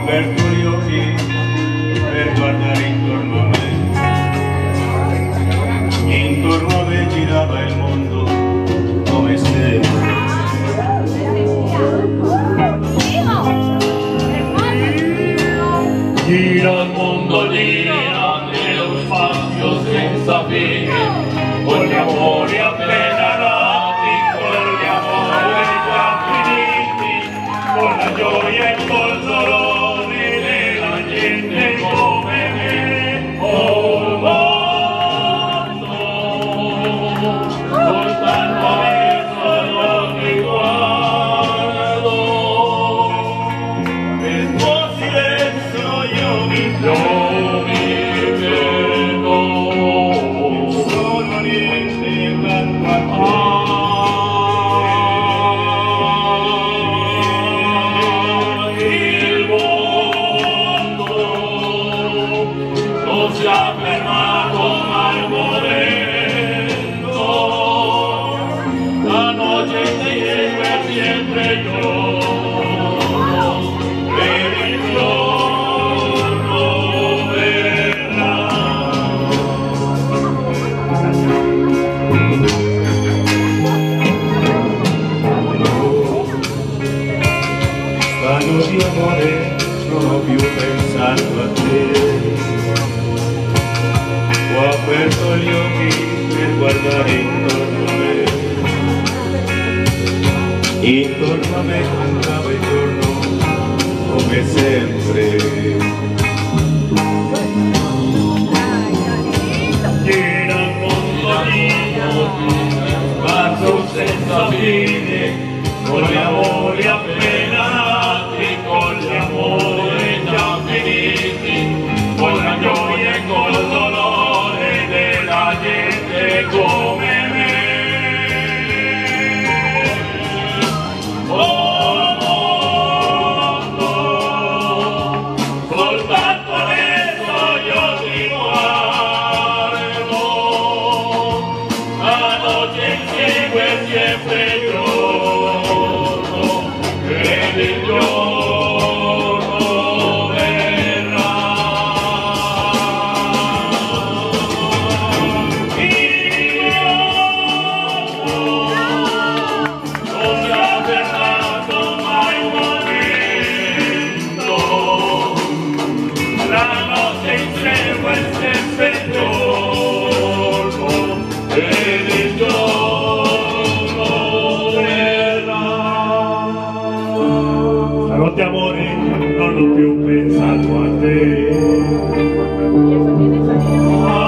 aperto gli occhi per guardare intorno a me. Intorno a me girava il mondo come sempre. Gira il mondo, gira nello spazio senza fine, con gli amori appena nati, con gli amori già finiti, con la gioia e col dolore della gente come me. Oh mondo, soltanto adesso io ti guardo, nel tuo silenzio io mi vedo, solo niente accanto a te. Il mondo non si è fermato mai morendo, la notte segue sempre il giorno, per il giorno verrà. Quando di amore non ho più pensato a te, ho aperto gli occhi per guardare intorno a me. Intorno a me andava il giorno come sempre. Gira il mondo mio, spazio senza fine, con gli amori appena nati, con gli amori già finiti, con la gioia e col dolore della gente come me. Oh mondo, soltanto adesso io ti guardo, la notte insegue sempre il giorno, ed il giorno verrà. Il mondo non si è fermato mai un momento, la notte insegue sempre il giorno, ed il giorno verrà. Stanotte amore non ho più pensato a te.